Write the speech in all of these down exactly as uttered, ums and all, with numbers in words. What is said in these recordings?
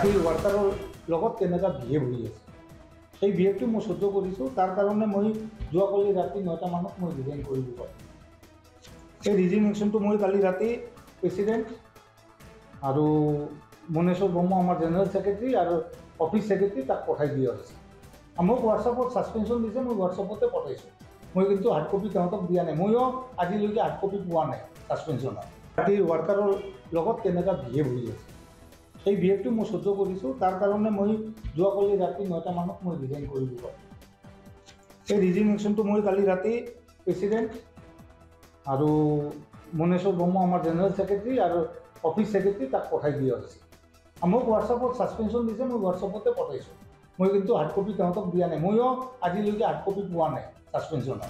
পাৰ্টিৰ ৱাৰ্কাৰৰ লগত কেনেকুৱা বিহেভ হৈ আছে সেই বিহেভটো মই সহ্য কৰিছোঁ। তাৰ কাৰণে মই যোৱাকালি ৰাতি নটা মানত মই ৰিজাইন কৰিব পাৰোঁ। এই ৰিজিগনেশ্যনটো মই কালি ৰাতি প্ৰেচিডেণ্ট আৰু মনেশ্বৰ ব্ৰহ্ম আমাৰ জেনেৰেল ছেক্ৰেটাৰী আৰু অফিচ ছেক্ৰেটাৰী তাক পঠাই দিয়া হৈছে। মোক হোৱাটছআপত ছাছপেনশ্যন দিছে, মই হোৱাটছআপতে পঠাইছোঁ। মই কিন্তু হাৰ্ড কপি তেওঁলোকক দিয়া নাই, ময়ো আজিলৈকে হাৰ্ড কপি পোৱা নাই ছাছপেনশ্যনৰ। পাৰ্টিৰ ৱাৰ্কাৰৰ লগত কেনেকুৱা বিহেভ হৈ আছে সেই বিহেভটো মই সহ্য কৰিছোঁ। তাৰ কাৰণে মই যোৱাকালি ৰাতি নটা মানত মই ৰিজাইন কৰিব পাৰোঁ। এই ৰিজিগনেশ্যনটো মই কালি ৰাতি প্ৰেচিডেণ্ট আৰু মনেশ্বৰ ব্ৰহ্ম আমাৰ জেনেৰেল ছেক্ৰেটাৰী আৰু অফিচ ছেক্ৰেটাৰী তাক পঠাই দিয়া হৈছে। মোক হোৱাটছআপত ছাছপেনশ্যন দিছে, মই হোৱাটছআপতে পঠাইছোঁ। মই কিন্তু হাৰ্ড কপি তেওঁলোকক দিয়া নাই, ময়ো আজিলৈকে হাৰ্ড কপি পোৱা নাই ছাছপেনশ্যনৰ।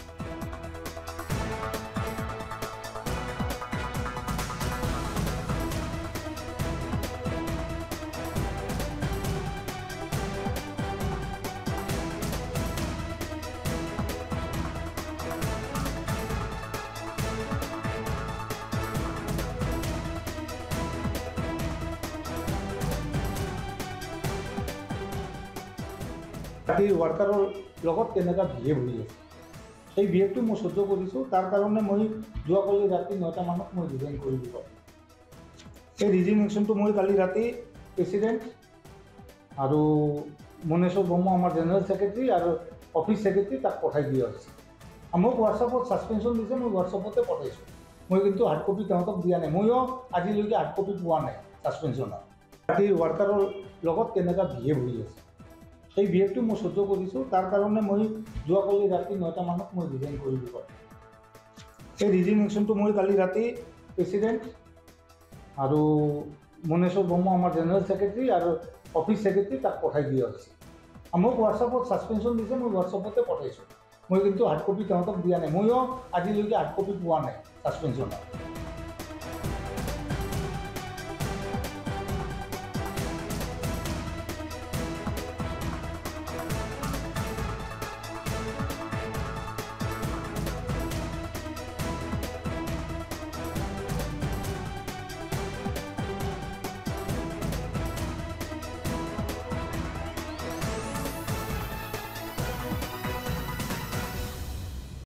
পাৰ্টিৰ ৱাৰ্কাৰৰ লগত কেনেকুৱা বিহেভ হৈ আছে সেই বিহেভটো মই সহ্য কৰিছোঁ। তাৰ কাৰণে মই যোৱাকালি ৰাতি নটা মানত মই ৰিজাইন কৰিব পাৰোঁ। এই ৰিজিগনেশ্যনটো মই কালি ৰাতি প্ৰেচিডেণ্ট আৰু মনেশ্বৰ ব্ৰহ্ম আমাৰ জেনেৰেল ছেক্ৰেটাৰী আৰু অফিচ ছেক্ৰেটাৰী তাক পঠাই দিয়া হৈছে। মোক হোৱাটছআপত ছাছপেনশ্যন দিছে, মই হোৱাটছআপতে পঠাইছোঁ। মই কিন্তু হাৰ্ড কপি তেওঁলোকক দিয়া নাই, ময়ো আজিলৈকে হাৰ্ড কপি পোৱা নাই ছাছপেনশ্যনৰ। পাৰ্টিৰ ৱাৰ্কাৰৰ লগত কেনেকুৱা বিহেভ হৈ আছে সেই বিহেভটো মই সহ্য কৰিছোঁ। তাৰ কাৰণে মই যোৱাকালি ৰাতি নটা মানত মই ৰিজাইন কৰিব পাৰোঁ। এই ৰিজিগনেশ্যনটো মই কালি ৰাতি প্ৰেচিডেণ্ট আৰু মনেশ্বৰ ব্ৰহ্ম আমাৰ জেনেৰেল ছেক্ৰেটাৰী আৰু অফিচ ছেক্ৰেটাৰী তাক পঠাই দিয়া হৈছে। মোক হোৱাটছআপত ছাছপেনশ্যন দিছে, মই হোৱাটছআপতে পঠাইছোঁ। মই কিন্তু হাৰ্ড কপি তেওঁলোকক দিয়া নাই, ময়ো আজিলৈকে হাৰ্ড কপি পোৱা নাই ছাছপেনশ্যনৰ।